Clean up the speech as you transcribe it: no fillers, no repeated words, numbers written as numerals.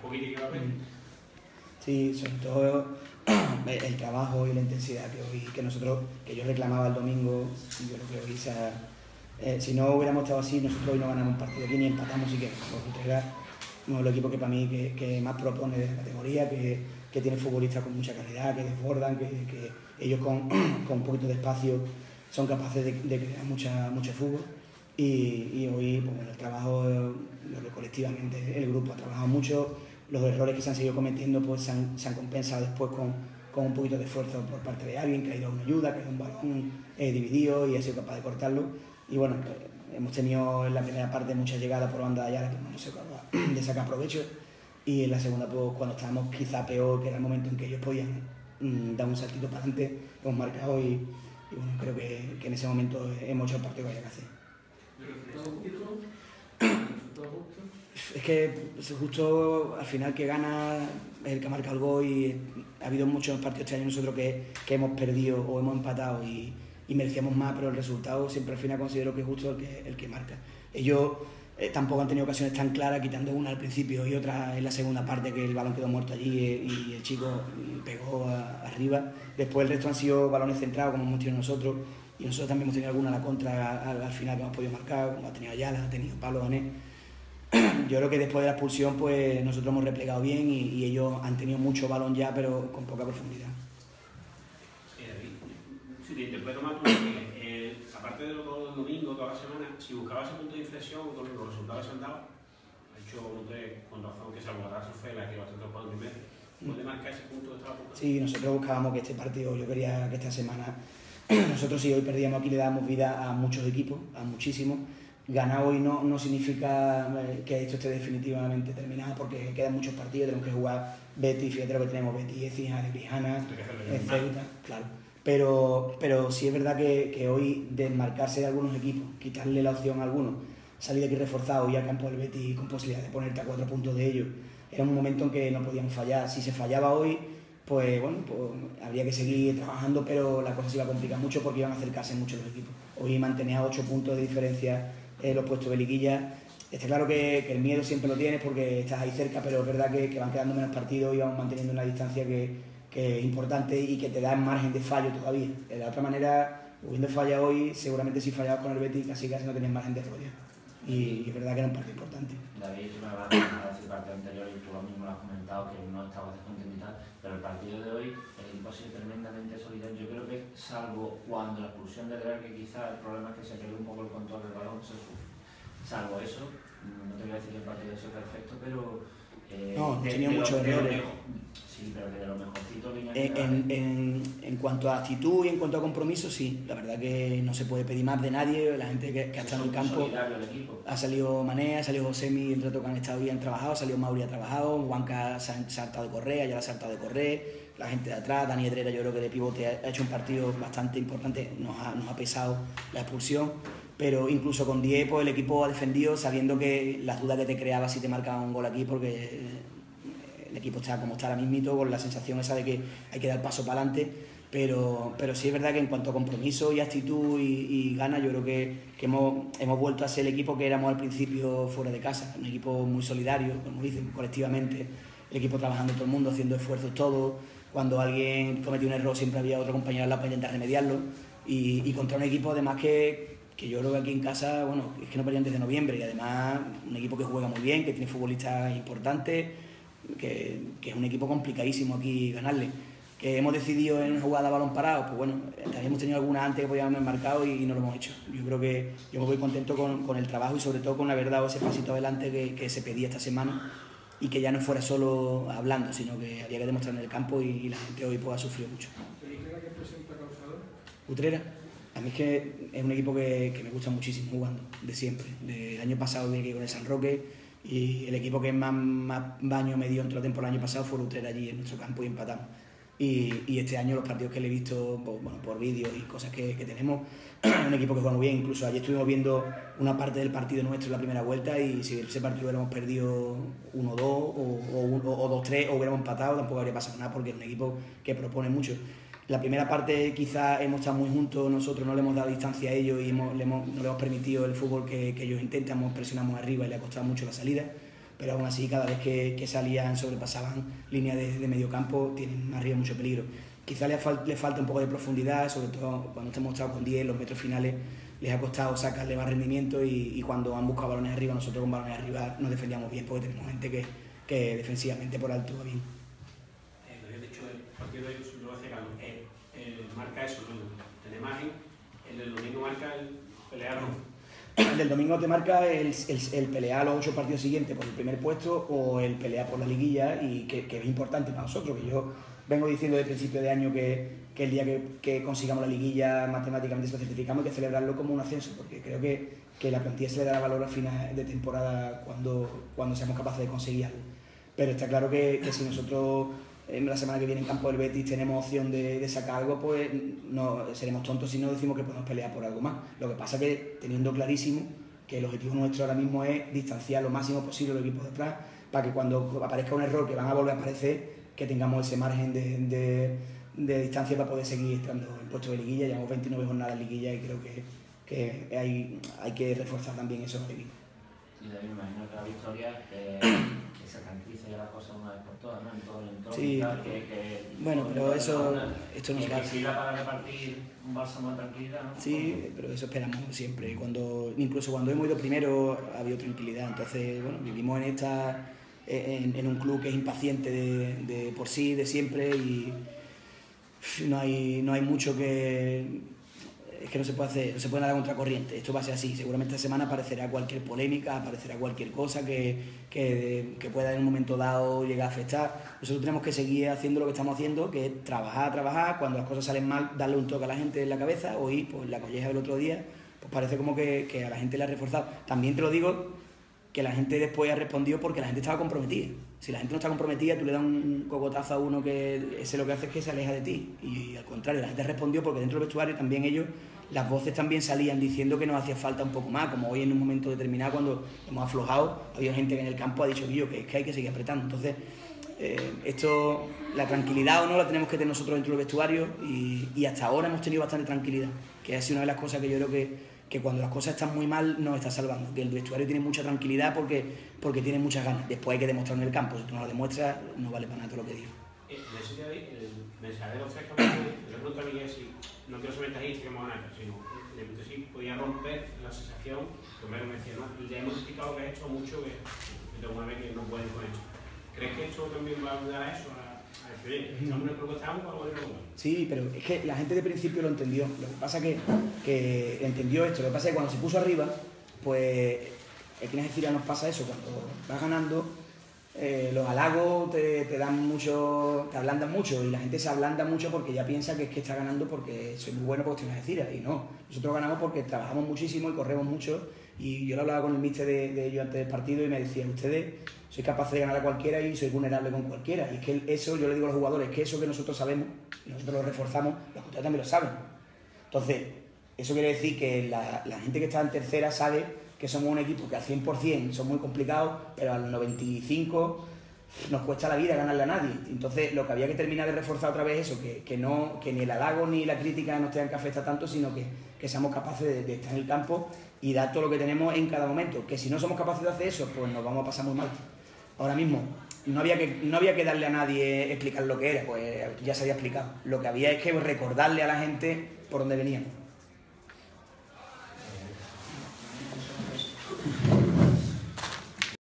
poquito que va a ver. Sí, sobre todo el trabajo y la intensidad que yo reclamaba el domingo. Yo creo que hoy si no hubiéramos estado así, nosotros hoy no ganamos un partido aquí ni empatamos siquiera. Utrera es el equipo que para mí que más propone de la categoría, que tiene futbolistas con mucha calidad, que desbordan, que ellos con un poquito de espacio son capaces de crear mucho fútbol. Y hoy pues, el trabajo, colectivamente el grupo ha trabajado mucho. Los errores que se han seguido cometiendo pues se han compensado después con un poquito de esfuerzo por parte de alguien que ha ido a una ayuda, que ha ido a un balón dividido y ha sido capaz de cortarlo. Y bueno, pues, hemos tenido en la primera parte muchas llegadas por banda de Ayala, pero no hemos sido capaces de sacar provecho. Y en la segunda, pues cuando estábamos quizá peor, que era el momento en que ellos podían dar un saltito para adelante, hemos marcado y bueno, creo que en ese momento hemos hecho el partido que había que hacer. Es que justo al final que gana es el que marca el gol y ha habido muchos partidos este año nosotros que hemos perdido o hemos empatado y merecíamos más, pero el resultado siempre al final considero que es justo el que marca. Ellos tampoco han tenido ocasiones tan claras, quitando una al principio y otra en la segunda parte, que el balón quedó muerto allí y el chico pegó arriba. Después el resto han sido balones centrados como hemos tenido nosotros, y nosotros también hemos tenido alguna a la contra al final que hemos podido marcar, como ha tenido Ayala, ha tenido Pablo Donés. Yo creo que después de la expulsión pues nosotros hemos replegado bien y ellos han tenido mucho balón ya, pero con poca profundidad. Si te interpreto más tú, aparte de los domingos, toda la semana, si buscabas ese punto de inflexión con los resultados que se han dado, ha hecho con razón que se aguardará su fe, la que bastante ocupado en primer, ¿puede marcar ese punto que estaba buscando? Sí, nosotros buscábamos que este partido, yo quería que esta semana, nosotros si hoy perdíamos aquí le damos vida a muchos equipos, a muchísimos. Ganar hoy no significa que esto esté definitivamente terminado, porque quedan muchos partidos, tenemos que jugar Betis, fíjate lo que tenemos, Betis, Écija, Lebrijana, Ceuta, claro. Pero sí es verdad que hoy desmarcarse de algunos equipos, quitarle la opción a algunos, salir de aquí reforzado y al campo del Betis con posibilidad de ponerte a 4 puntos de ellos, era un momento en que no podíamos fallar. Si se fallaba hoy, pues bueno, pues habría que seguir trabajando, pero la cosa se iba a complicar mucho porque iban a acercarse mucho los equipos. Hoy mantener a 8 puntos de diferencia los puestos de liguilla. Está claro que el miedo siempre lo tienes porque estás ahí cerca, pero es verdad que van quedando menos partidos y vamos manteniendo una distancia que es importante y que te da margen de fallo todavía. De la otra manera, hubiendo fallado hoy, seguramente si fallabas con el Betis casi no tenías margen de error. Y es verdad que era un partido importante. David, tú me vas a decir partido anterior y tú lo mismo lo has comentado, que no estabas descontento y tal, pero el partido de hoy el equipo ha sido tremendamente solidario. Yo creo que salvo cuando la expulsión de Drake, que quizá el problema es que se pierde un poco el control del balón, salvo eso, no te voy a decir que el partido es perfecto, pero no, tenía muchos errores. Sí, pero de lo mejorcito en cuanto a actitud y en cuanto a compromiso, sí. La verdad que no se puede pedir más de nadie. La gente que ha estado en el campo. Ha salido Mané, ha salido Josemi, el rato que han estado bien trabajado, ha salido Mauri, ha trabajado, Juanca se ha saltado de correr, ya la ha saltado de correr, la gente de atrás, Dani Herrera, yo creo que de pivote ha hecho un partido bastante importante, nos ha pesado la expulsión, pero incluso con 10 pues, el equipo ha defendido sabiendo que las dudas que te creaba si te marcaban un gol aquí, porque el equipo está como está ahora mismo, con la sensación esa de que hay que dar paso para adelante, pero sí es verdad que en cuanto a compromiso y actitud y ganas, yo creo que hemos vuelto a ser el equipo que éramos al principio fuera de casa, un equipo muy solidario, como dicen, colectivamente, el equipo trabajando todo el mundo, haciendo esfuerzos todos, cuando alguien cometió un error siempre había otro compañero al lado para intentar remediarlo, y contra un equipo además que yo creo que aquí en casa, bueno, es que no perdían desde noviembre, y además un equipo que juega muy bien, que tiene futbolistas importantes, que es un equipo complicadísimo aquí ganarle. Que hemos decidido en una jugada a balón parado, pues bueno, también hemos tenido algunas antes que podíamos haber marcado y no lo hemos hecho. Yo creo que yo me voy contento con el trabajo y sobre todo con haber dado ese pasito adelante que se pedía esta semana y que ya no fuera solo hablando, sino que había que demostrar en el campo y la gente hoy pues, ha sufrido mucho. ¿Utrera qué presenta Causador? Utrera, a mí es que es un equipo que me gusta muchísimo jugando, de siempre. Del año pasado vine con el San Roque y el equipo que más baño me dio entre la temporada del año pasado fue Utrera allí en nuestro campo y empatamos. Y este año los partidos que le he visto por vídeos y cosas que tenemos, un equipo que juega muy bien. Incluso ayer estuvimos viendo una parte del partido nuestro en la primera vuelta y si ese partido hubiéramos perdido 1-2 o 2-3 o hubiéramos empatado tampoco habría pasado nada porque es un equipo que propone mucho. La primera parte quizás hemos estado muy juntos, nosotros no le hemos dado distancia a ellos y no le hemos permitido el fútbol que ellos intentan, presionamos arriba y le ha costado mucho la salida. pero aún así cada vez que salían, sobrepasaban líneas de medio campo, tienen arriba mucho peligro. Quizá le falta un poco de profundidad, sobre todo cuando hemos estado con 10, los metros finales les ha costado sacarle más rendimiento y cuando han buscado balones arriba, nosotros con balones arriba nos defendíamos bien porque tenemos gente que defensivamente por alto va bien. De hecho, el partido de lo hace Carlos, marca eso, ¿no? Tiene imagen, el del domingo marca el pelear. El del domingo te marca el pelear los 8 partidos siguientes por el primer puesto o el pelear por la liguilla, y que es importante para nosotros, que yo vengo diciendo desde el principio de año que el día que consigamos la liguilla matemáticamente se lo certificamos, hay que celebrarlo como un ascenso, porque creo que la plantilla se le dará valor al final de temporada cuando seamos capaces de conseguir algo. Pero está claro que si nosotros la semana que viene en campo del Betis tenemos opción de sacar algo, pues no seremos tontos si no decimos que podemos pelear por algo más. Lo que pasa es que teniendo clarísimo que el objetivo nuestro ahora mismo es distanciar lo máximo posible los equipos de atrás, para que cuando aparezca un error, que van a volver a aparecer, que tengamos ese margen de distancia para poder seguir estando en puesto de liguilla. Llevamos 29 jornadas de liguilla y creo que hay que reforzar también eso en el equipo. Y David, me imagino que la victoria que se tranquiliza ya la cosa una vez por todas, ¿no? En todo el entorno. Sí, bueno, pero esto no se que sirva para repartir un bálsamo de tranquilidad, ¿no? Sí, pero eso esperamos siempre. Incluso cuando hemos ido primero ha habido tranquilidad. Entonces, bueno, vivimos en un club que es impaciente de por sí, de siempre, y no hay mucho que... Es que no se puede hacer, no se puede nada contracorriente. Esto va a ser así. Seguramente esta semana aparecerá cualquier polémica, aparecerá cualquier cosa que pueda en un momento dado llegar a afectar. Nosotros tenemos que seguir haciendo lo que estamos haciendo, que es trabajar. Cuando las cosas salen mal, darle un toque a la gente en la cabeza. Hoy, pues la colleja del otro día, pues parece como que a la gente le ha reforzado. También te lo digo, que la gente después ha respondido porque la gente estaba comprometida. Si la gente no está comprometida, tú le das un cocotazo a uno que ese lo que hace es que se aleja de ti. Y al contrario, la gente respondió porque dentro del vestuario también las voces también salían diciendo que nos hacía falta un poco más, como hoy en un momento determinado cuando hemos aflojado, había gente que en el campo ha dicho que es que hay que seguir apretando. Entonces, la tranquilidad o no la tenemos que tener nosotros dentro del vestuario, y hasta ahora hemos tenido bastante tranquilidad, que ha sido una de las cosas que yo creo que cuando las cosas están muy mal nos está salvando, que el vestuario tiene mucha tranquilidad porque tiene muchas ganas. Después hay que demostrarlo en el campo. Si tú no lo demuestras, no vale para nada todo lo que digo. En ese día, el mensaje de los 3 campeones, yo le pregunto a Miguel si no quiero ser ventajista que vamos a ganar, sino le pregunto si podía romper la sensación, que me decía, ¿no? Y ya hemos explicado que ha hecho mucho, que de alguna vez que no pueden con esto. ¿Crees que esto también va a ayudar a eso? A decir, estamos en el club que estamos para volver a jugar. Sí, pero es que la gente de principio lo entendió. Lo que pasa es que entendió esto. Lo que pasa es que cuando se puso arriba, pues aquí en Algeciras nos pasa eso. Cuando vas ganando, los halagos te dan mucho, te ablandan mucho, y la gente se ablanda mucho porque ya piensa que es que está ganando porque soy muy bueno porque estoy en Algeciras, y no. Nosotros ganamos porque trabajamos muchísimo y corremos mucho, y yo lo hablaba con el míster de ellos antes del partido y me decían, ustedes sois capaces de ganar a cualquiera y sois vulnerable con cualquiera. Y es que eso, yo le digo a los jugadores, que eso que nosotros sabemos y nosotros lo reforzamos, los jugadores también lo saben. Entonces, eso quiere decir que la gente que está en tercera sabe que somos un equipo que al 100% son muy complicados, pero al 95% nos cuesta la vida ganarle a nadie. Entonces, lo que había que terminar de reforzar otra vez es eso, que ni el halago ni la crítica nos tengan que afectar tanto, sino que seamos capaces de estar en el campo y dar todo lo que tenemos en cada momento. Que si no somos capaces de hacer eso, pues nos vamos a pasar muy mal. Ahora mismo, no había que darle a nadie explicar lo que era, pues ya se había explicado. Lo que había es que recordarle a la gente por dónde veníamos.